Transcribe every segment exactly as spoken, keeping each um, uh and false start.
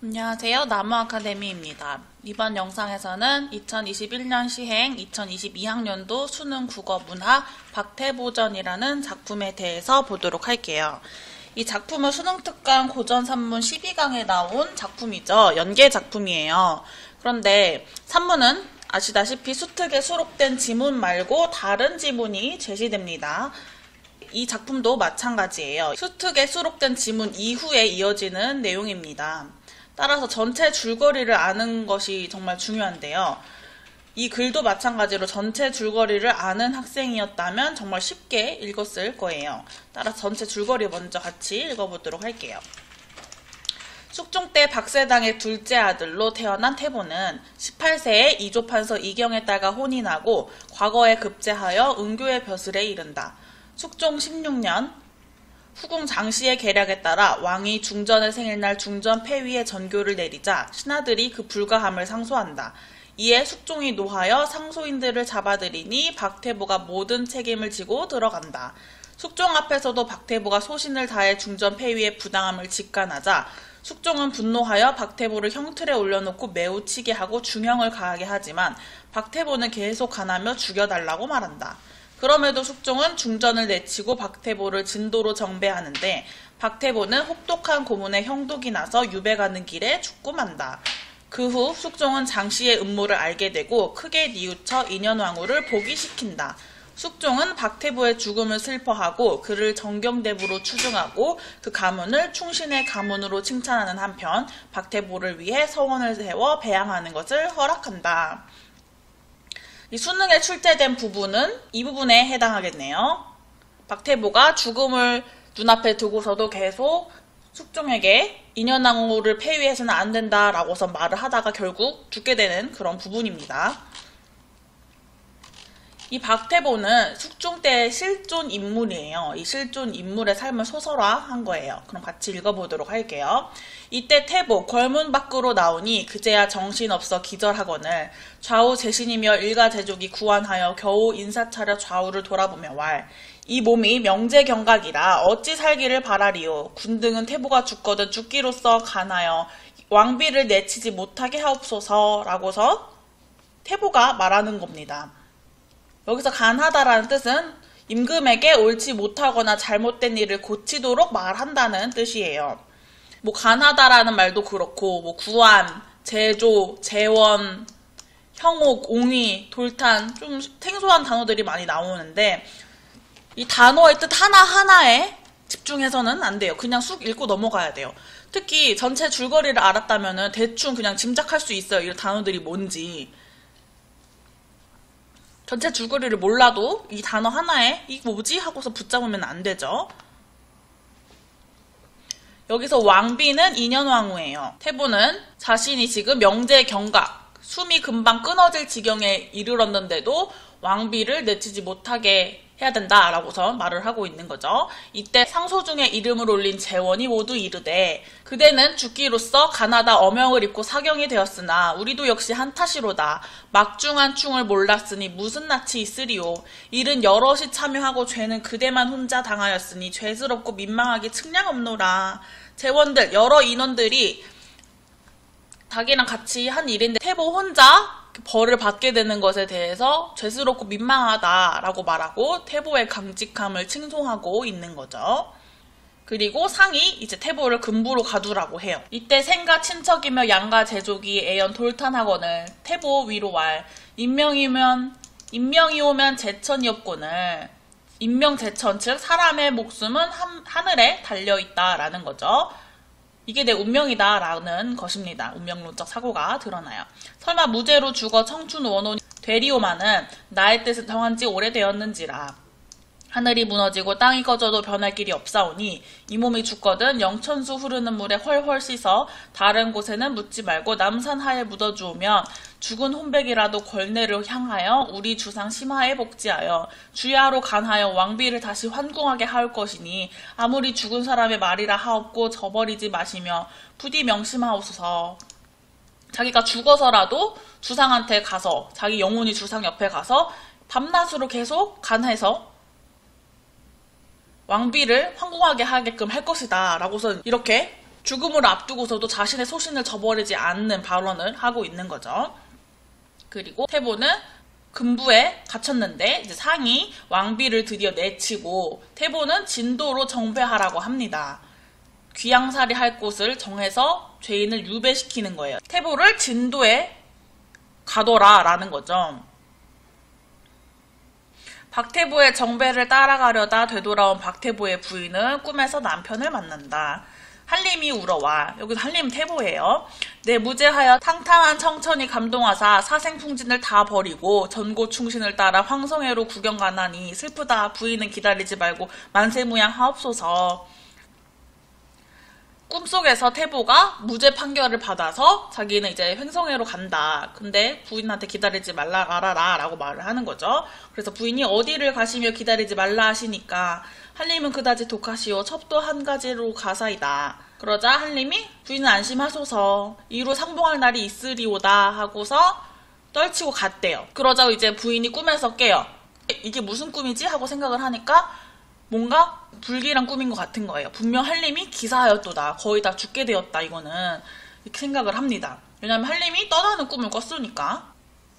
안녕하세요. 나무아카데미입니다. 이번 영상에서는 이천이십일 년 시행 이천이십이 학년도 수능 국어 문학 박태보전이라는 작품에 대해서 보도록 할게요. 이 작품은 수능특강 고전 산문 십이 강에 나온 작품이죠. 연계 작품이에요. 그런데 산문은 아시다시피 수특에 수록된 지문 말고 다른 지문이 제시됩니다. 이 작품도 마찬가지예요. 수특에 수록된 지문 이후에 이어지는 내용입니다. 따라서 전체 줄거리를 아는 것이 정말 중요한데요. 이 글도 마찬가지로 전체 줄거리를 아는 학생이었다면 정말 쉽게 읽었을 거예요. 따라서 전체 줄거리 먼저 같이 읽어보도록 할게요. 숙종 때 박세당의 둘째 아들로 태어난 태보는 십팔 세에 이조판서 이경의 딸과 혼이 나고 과거에 급제하여 은교의 벼슬에 이른다. 숙종 십육 년 후궁 장씨의 계략에 따라 왕이 중전의 생일날 중전 폐위의 전교를 내리자 신하들이 그 불가함을 상소한다. 이에 숙종이 노하여 상소인들을 잡아들이니 박태보가 모든 책임을 지고 들어간다. 숙종 앞에서도 박태보가 소신을 다해 중전 폐위의 부당함을 직간하자 숙종은 분노하여 박태보를 형틀에 올려놓고 매우 치게 하고 중형을 가하게 하지만 박태보는 계속 간하며 죽여달라고 말한다. 그럼에도 숙종은 중전을 내치고 박태보를 진도로 정배하는데 박태보는 혹독한 고문에 형독이 나서 유배 가는 길에 죽고 만다. 그 후 숙종은 장씨의 음모를 알게 되고 크게 뉘우쳐 인현왕후를 복위시킨다. 숙종은 박태보의 죽음을 슬퍼하고 그를 정경대부로 추증하고 그 가문을 충신의 가문으로 칭찬하는 한편 박태보를 위해 서원을 세워 배양하는 것을 허락한다. 이 수능에 출제된 부분은 이 부분에 해당하겠네요. 박태보가 죽음을 눈앞에 두고서도 계속 숙종에게 인현왕후를 폐위해서는 안 된다라고서 말을 하다가 결국 죽게 되는 그런 부분입니다. 이 박태보는 숙종 때의 실존 인물이에요. 이 실존 인물의 삶을 소설화한 거예요. 그럼 같이 읽어보도록 할게요. 이때 태보 궐문 밖으로 나오니 그제야 정신없어 기절하거늘 좌우 제신이며 일가제족이 구안하여 겨우 인사차려 좌우를 돌아보며 왈 이 몸이 명제경각이라 어찌 살기를 바라리요. 군등은 태보가 죽거든 죽기로써 간하여 왕비를 내치지 못하게 하옵소서 라고서 태보가 말하는 겁니다. 여기서 간하다라는 뜻은 임금에게 옳지 못하거나 잘못된 일을 고치도록 말한다는 뜻이에요. 뭐 간하다라는 말도 그렇고 뭐 구안, 제조, 재원, 형옥, 옹위, 돌탄 좀 생소한 단어들이 많이 나오는데 이 단어의 뜻 하나하나에 집중해서는 안 돼요. 그냥 쑥 읽고 넘어가야 돼요. 특히 전체 줄거리를 알았다면 대충 그냥 짐작할 수 있어요. 이 단어들이 뭔지. 전체 줄거리를 몰라도 이 단어 하나에 이거 뭐지? 하고서 붙잡으면 안 되죠. 여기서 왕비는 인현왕후예요. 태보는 자신이 지금 명제경각, 숨이 금방 끊어질 지경에 이르렀는데도 왕비를 내치지 못하게 해야 된다라고서 말을 하고 있는 거죠. 이때 상소 중에 이름을 올린 재원이 모두 이르되 그대는 죽기로써 가나다 어명을 입고 사경이 되었으나 우리도 역시 한탓이로다. 막중한 충을 몰랐으니 무슨 낯이 있으리요. 일은 여럿이 참여하고 죄는 그대만 혼자 당하였으니 죄스럽고 민망하기 측량없노라. 재원들 여러 인원들이 자기랑 같이 한 일인데 태보 혼자 벌을 받게 되는 것에 대해서 죄스럽고 민망하다라고 말하고 태보의 강직함을 칭송하고 있는 거죠. 그리고 상이 이제 태보를 금부로 가두라고 해요. 이때 생가 친척이며 양가 제족이 애연 돌탄하거늘 태보 위로 왈 인명이면 인명이 오면 제천이 없거늘 인명제천 즉 사람의 목숨은 한, 하늘에 달려있다라는 거죠. 이게 내 운명이다 라는 것입니다. 운명론적 사고가 드러나요. 설마 무죄로 죽어 청춘 원혼이 되리오마는 나의 뜻은 정한 지 오래되었는지라. 하늘이 무너지고 땅이 꺼져도 변할 길이 없사오니 이 몸이 죽거든 영천수 흐르는 물에 헐헐 씻어 다른 곳에는 묻지 말고 남산하에 묻어주오면 죽은 혼백이라도 걸내를 향하여 우리 주상 심하에 복지하여 주야로 간하여 왕비를 다시 환궁하게 하올 것이니 아무리 죽은 사람의 말이라 하옵고 저버리지 마시며 부디 명심하옵소서. 자기가 죽어서라도 주상한테 가서 자기 영혼이 주상 옆에 가서 밤낮으로 계속 간해서 왕비를 황궁하게 하게끔 할 것이다 라고서 이렇게 죽음을 앞두고서도 자신의 소신을 저버리지 않는 발언을 하고 있는 거죠. 그리고 태보는 금부에 갇혔는데 이제 상이 왕비를 드디어 내치고 태보는 진도로 정배하라고 합니다. 귀양살이 할 곳을 정해서 죄인을 유배시키는 거예요. 태보를 진도에 가둬라 라는 거죠. 박태보의 정배를 따라가려다 되돌아온 박태보의 부인은 꿈에서 남편을 만난다. 한림이 울어와. 여기서 한림 태보예요. 내 무죄하여 탕탕한 청천이 감동하사 사생풍진을 다 버리고 전고 충신을 따라 황성애로 구경 가나니 슬프다. 부인은 기다리지 말고 만세무양 하옵소서. 꿈속에서 태보가 무죄 판결을 받아서 자기는 이제 횡성애로 간다. 근데 부인한테 기다리지 말라 알아라 라고 말을 하는 거죠. 그래서 부인이 어디를 가시며 기다리지 말라 하시니까 한림은 그다지 독하시오. 첩도 한 가지로 가사이다. 그러자 한림이 부인은 안심하소서. 이로 상봉할 날이 있으리오다 하고서 떨치고 갔대요. 그러자 이제 부인이 꿈에서 깨요. 이게 무슨 꿈이지? 하고 생각을 하니까 뭔가 불길한 꿈인 것 같은 거예요. 분명 한림이 기사하였도다. 거의 다 죽게 되었다. 이거는 이렇게 생각을 합니다. 왜냐하면 한림이 떠나는 꿈을 꿨으니까.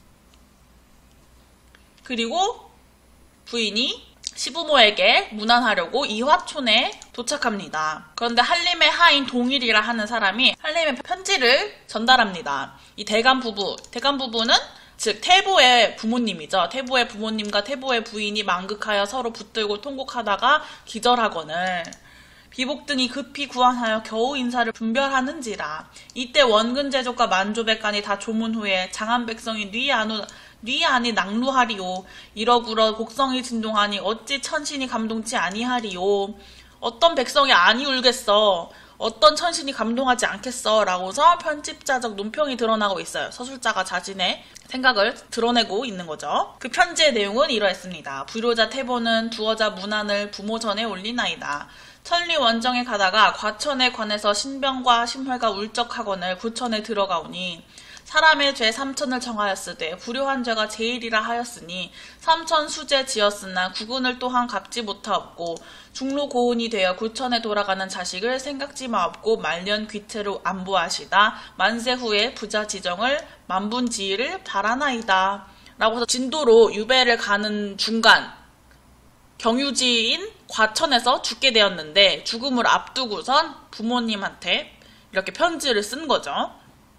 그리고 부인이 시부모에게 문안하려고 이화촌에 도착합니다. 그런데 한림의 하인 동일이라 하는 사람이 한림의 편지를 전달합니다. 이 대감 부부, 대감 부부는 즉 태보의 부모님이죠. 태보의 부모님과 태보의 부인이 망극하여 서로 붙들고 통곡하다가 기절하거늘 비복등이 급히 구원하여 겨우 인사를 분별하는지라. 이때 원근 제족과 만조백관이 다 조문 후에 장한 백성이 뉘 안우 뉘 안이 낙루하리오. 이러구러 곡성이 진동하니 어찌 천신이 감동치 아니하리오. 어떤 백성이 아니 울겠어. 어떤 천신이 감동하지 않겠어. 라고서 편집자적 논평이 드러나고 있어요. 서술자가 자신의 생각을 드러내고 있는 거죠. 그 편지의 내용은 이러했습니다. 불효자 태보는 두어자 문안을 부모 전에 올리나이다. 천리 원정에 가다가 과천에 관해서 신병과 심혈과 울적하거늘 구천에 들어가오니 사람의 죄 삼천을 정하였으되 불효한 죄가 제일이라 하였으니 삼천 수제 지었으나 구근을 또한 갚지 못하옵고 중로 고운이 되어 구천에 돌아가는 자식을 생각지 마옵고 말년 귀태로 안보하시다. 만세 후에 부자 지정을 만분지의를 바라나이다. 라고 해서 진도로 유배를 가는 중간 경유지인 과천에서 죽게 되었는데 죽음을 앞두고선 부모님한테 이렇게 편지를 쓴 거죠.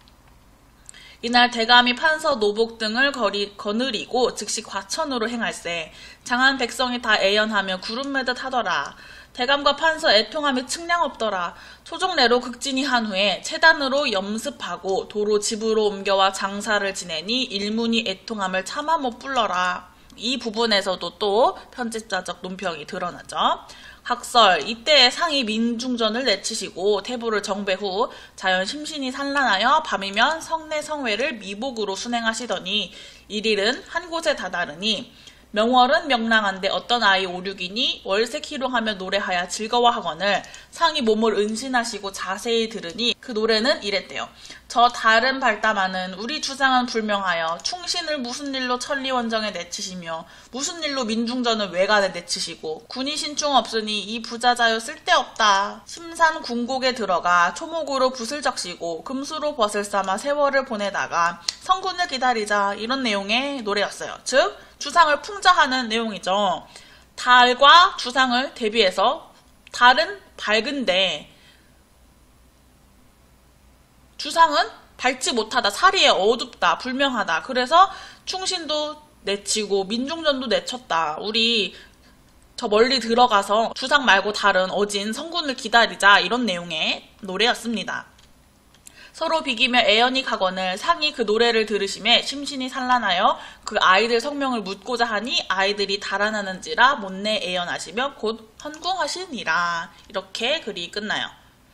이날 대감이 판서 노복 등을 거리, 거느리고 즉시 과천으로 행할세. 장한 백성이 다 애연하며 구름 매듯 하더라. 대감과 판서 애통함이 측량 없더라. 초종내로 극진히 한 후에 체단으로 염습하고 도로 집으로 옮겨와 장사를 지내니 일문이 애통함을 차마 못 불러라. 이 부분에서도 또 편집자적 논평이 드러나죠. 각설, 이때의 상이 민중전을 내치시고 태보를 정배 후 자연 심신이 산란하여 밤이면 성내 성회를 미복으로 순행하시더니 일일은 한 곳에 다다르니 명월은 명랑한데 어떤 아이 오륙이니 월색 희롱하며 노래하여 즐거워하거늘 상이 몸을 은신하시고 자세히 들으니 그 노래는 이랬대요. 저 다른 발담하는 우리 주상은 불명하여 충신을 무슨 일로 천리원정에 내치시며 무슨 일로 민중전을 외관에 내치시고 군이 신중 없으니 이 부자자요 쓸데없다. 심산 궁곡에 들어가 초목으로 붓을 적시고 금수로 벗을 삼아 세월을 보내다가 성군을 기다리자. 이런 내용의 노래였어요. 즉 주상을 풍자하는 내용이죠. 달과 주상을 대비해서 달은 밝은데 주상은 밝지 못하다, 사리에 어둡다, 불명하다. 그래서 충신도 내치고 민중전도 내쳤다. 우리 저 멀리 들어가서 주상 말고 다른 어진 성군을 기다리자. 이런 내용의 노래였습니다. 서로 비기며 애연히 가거늘 상이 그 노래를 들으심에 심신이 산란하여 그 아이들 성명을 묻고자 하니 아이들이 달아나는지라 못내 애연하시며 곧 헌궁하시니라. 이렇게 글이 끝나요.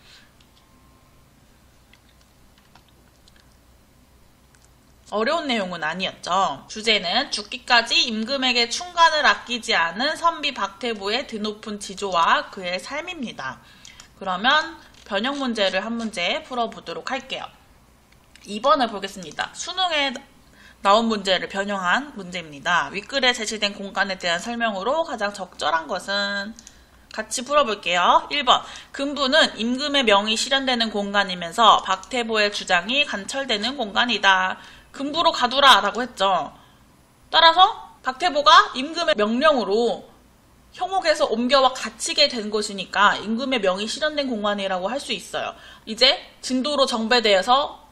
어려운 내용은 아니었죠. 주제는 죽기까지 임금에게 충간을 아끼지 않은 선비 박태보의 드높은 지조와 그의 삶입니다. 그러면 변형 문제를 한 문제 풀어보도록 할게요. 이 번을 보겠습니다. 수능에 나온 문제를 변형한 문제입니다. 윗글에 제시된 공간에 대한 설명으로 가장 적절한 것은 같이 풀어볼게요. 일 번. 금부는 임금의 명이 실현되는 공간이면서 박태보의 주장이 관철되는 공간이다. 금부로 가두라 라고 했죠. 따라서 박태보가 임금의 명령으로 형옥에서 옮겨와 갇히게 된 것이니까 임금의 명이 실현된 공간이라고 할 수 있어요. 이제 진도로 정배되어서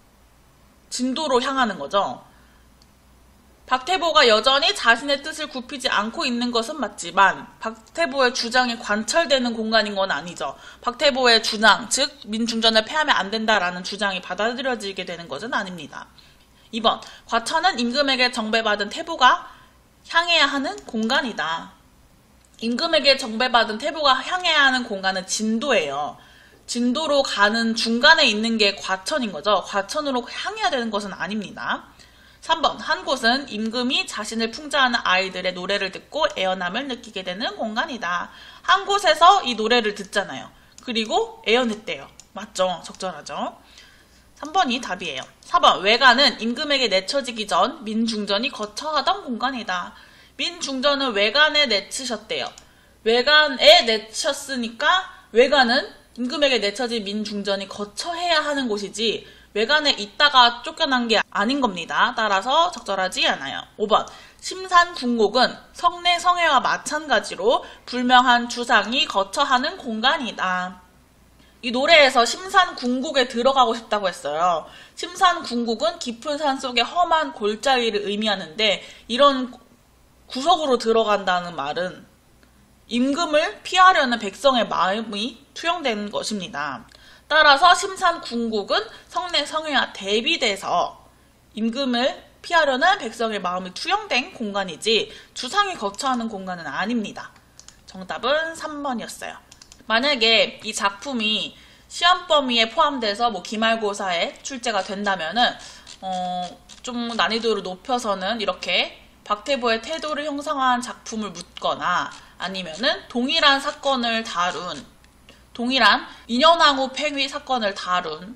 진도로 향하는 거죠. 박태보가 여전히 자신의 뜻을 굽히지 않고 있는 것은 맞지만 박태보의 주장이 관철되는 공간인 건 아니죠. 박태보의 주장, 즉 민중전을 패하면 안 된다라는 주장이 받아들여지게 되는 것은 아닙니다. 이 번. 과천은 임금에게 정배받은 태보가 향해야 하는 공간이다. 임금에게 정배받은 태보가 향해야 하는 공간은 진도예요. 진도로 가는 중간에 있는 게 과천인 거죠. 과천으로 향해야 되는 것은 아닙니다. 삼 번. 한 곳은 임금이 자신을 풍자하는 아이들의 노래를 듣고 애연함을 느끼게 되는 공간이다. 한 곳에서 이 노래를 듣잖아요. 그리고 애연했대요. 맞죠? 적절하죠? 삼 번이 답이에요. 사 번. 외관은 임금에게 내쳐지기 전 민중전이 거처하던 공간이다. 민중전은 외관에 내치셨대요. 외관에 내쳤으니까 외관은 임금에게 내쳐진 민중전이 거처해야 하는 곳이지 외관에 있다가 쫓겨난 게 아닌 겁니다. 따라서 적절하지 않아요. 오 번. 심산궁곡은 성내 성회와 마찬가지로 불명한 주상이 거처하는 공간이다. 이 노래에서 심산궁곡에 들어가고 싶다고 했어요. 심산궁곡은 깊은 산 속의 험한 골짜기를 의미하는데 이런 구석으로 들어간다는 말은 임금을 피하려는 백성의 마음이 투영된 것입니다. 따라서 심산궁곡은 성내 성회와 대비돼서 임금을 피하려는 백성의 마음이 투영된 공간이지 주상이 거처하는 공간은 아닙니다. 정답은 삼 번이었어요. 만약에 이 작품이 시험 범위에 포함돼서 뭐 기말고사에 출제가 된다면은 어, 좀 난이도를 높여서는 이렇게 박태보의 태도를 형성한 작품을 묻거나 아니면은 동일한 사건을 다룬 동일한 인현왕후 팽위 사건을 다룬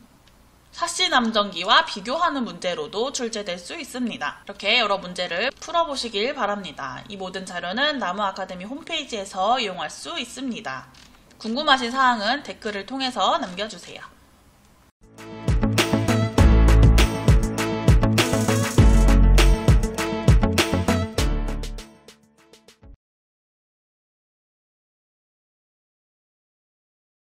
사씨남정기와 비교하는 문제로도 출제될 수 있습니다. 이렇게 여러 문제를 풀어보시길 바랍니다. 이 모든 자료는 나무아카데미 홈페이지에서 이용할 수 있습니다. 궁금하신 사항은 댓글을 통해서 남겨주세요.